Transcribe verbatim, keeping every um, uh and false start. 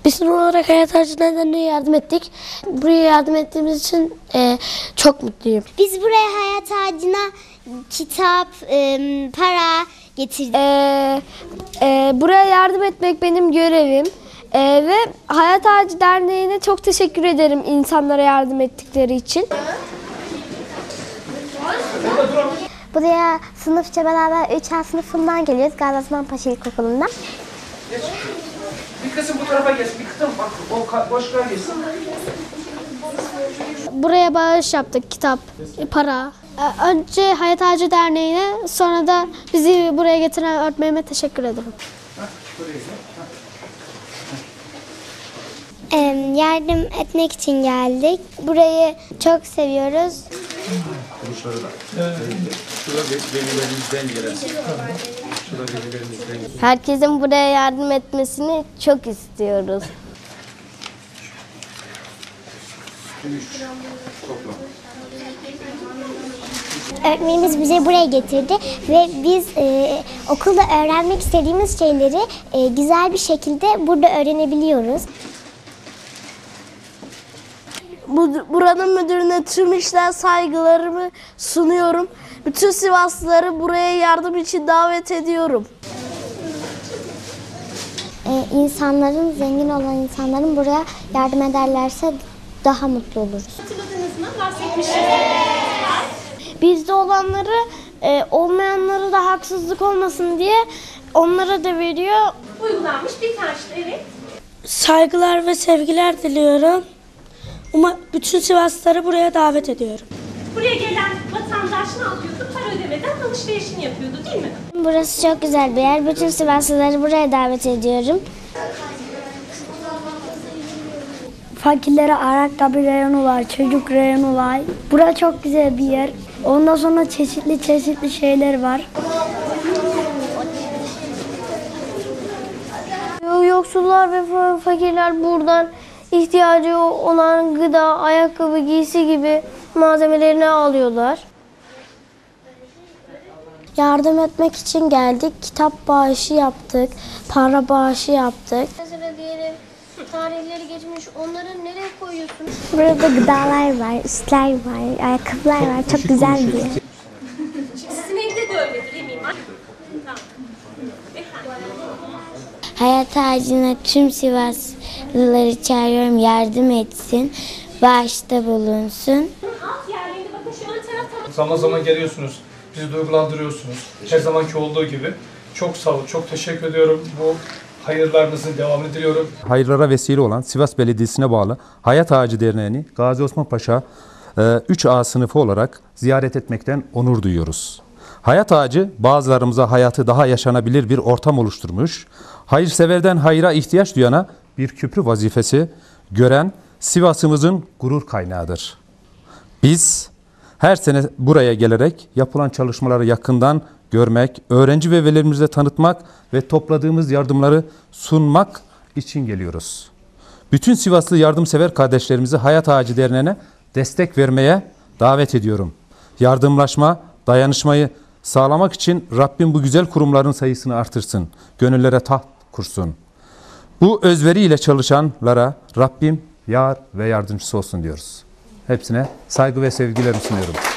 Biz sınıf olarak Hayat Ağacı Derneği'ne yardım ettik. Buraya yardım ettiğimiz için e, çok mutluyum. Biz buraya Hayat Ağacı'na kitap, e, para getirdik. E, e, buraya yardım etmek benim görevim. E, ve Hayat Ağacı Derneği'ne çok teşekkür ederim insanlara yardım ettikleri için. Buraya sınıfça beraber üç A sınıfından geliyoruz. Gazi Osman Paşa İlkokulu'ndan. Geç. Bir kısım bu tarafa geçsin, bir kısım bak o boşluğa geçsin. Buraya bağış yaptık, kitap, para. Önce Hayat Ağacı Derneği'ne, sonra da bizi buraya getiren öğretmenime teşekkür ederim. Yardım etmek için geldik. Burayı çok seviyoruz. Herkesin buraya yardım etmesini çok istiyoruz. Öğretmenimiz bizi buraya getirdi ve biz e, okulda öğrenmek istediğimiz şeyleri e, güzel bir şekilde burada öğrenebiliyoruz. Buranın müdürüne tüm işten saygılarımı sunuyorum. Bütün Sivaslıları buraya yardım için davet ediyorum. Ee, insanların, zengin olan insanların buraya yardım ederlerse daha mutlu oluruz. Hatırladınız mı? Bahsetmiştim. Bizde olanları e, olmayanlara da haksızlık olmasın diye onlara da veriyor. Uygulanmış bir karşılığı, evet. Saygılar ve sevgiler diliyorum. Ama bütün Sivaslıları buraya davet ediyorum. Buraya gelen vatandaş ne yapıyordu? Para ödemeden alışverişini yapıyordu, değil mi? Burası çok güzel bir yer. Bütün Sivaslıları buraya davet ediyorum. Fakirlere ayakkabı reyonu var, çocuk reyonu var. Burası çok güzel bir yer. Ondan sonra çeşitli çeşitli şeyler var. Yoksullar ve fakirler buradan ihtiyacı olan gıda, ayakkabı, giysi gibi malzemelerini alıyorlar. Yardım etmek için geldik. Kitap bağışı yaptık, para bağışı yaptık. Mesela diyelim tarihleri geçmiş, onları nereye koyuyorsun? Burada gıdalar var, üstler var, ayakkabılar var. Çok güzel bir yer. Sizin evde de öyledir eminim. Tamam. Hayat Ağacı'na tüm Sivaslıları çağırıyorum, yardım etsin, bağışta bulunsun. Alt yerlerinde bakın şu ön tarafta. Zaman zaman geliyorsunuz, bizi duygulandırıyorsunuz. Her zamanki olduğu gibi. Çok sağ olun, çok teşekkür ediyorum. Bu hayırlarınızın devamını diliyorum. Hayırlara vesile olan Sivas Belediyesi'ne bağlı Hayat Ağacı Derneği'ni Gazi Osman Paşa üç A sınıfı olarak ziyaret etmekten onur duyuyoruz. Hayat Ağacı bazılarımıza hayatı daha yaşanabilir bir ortam oluşturmuş, hayırseverden hayra ihtiyaç duyana bir köprü vazifesi gören Sivas'ımızın gurur kaynağıdır. Biz her sene buraya gelerek yapılan çalışmaları yakından görmek, öğrenci ve velilerimize tanıtmak ve topladığımız yardımları sunmak için geliyoruz. Bütün Sivaslı yardımsever kardeşlerimizi Hayat Ağacı Derneği'ne destek vermeye davet ediyorum. Yardımlaşma, dayanışmayı sağlamak için Rabbim bu güzel kurumların sayısını artırsın, gönüllere taht kursun. Bu özveriyle çalışanlara Rabbim yar ve yardımcısı olsun diyoruz. Hepsine saygı ve sevgilerimi sunuyorum.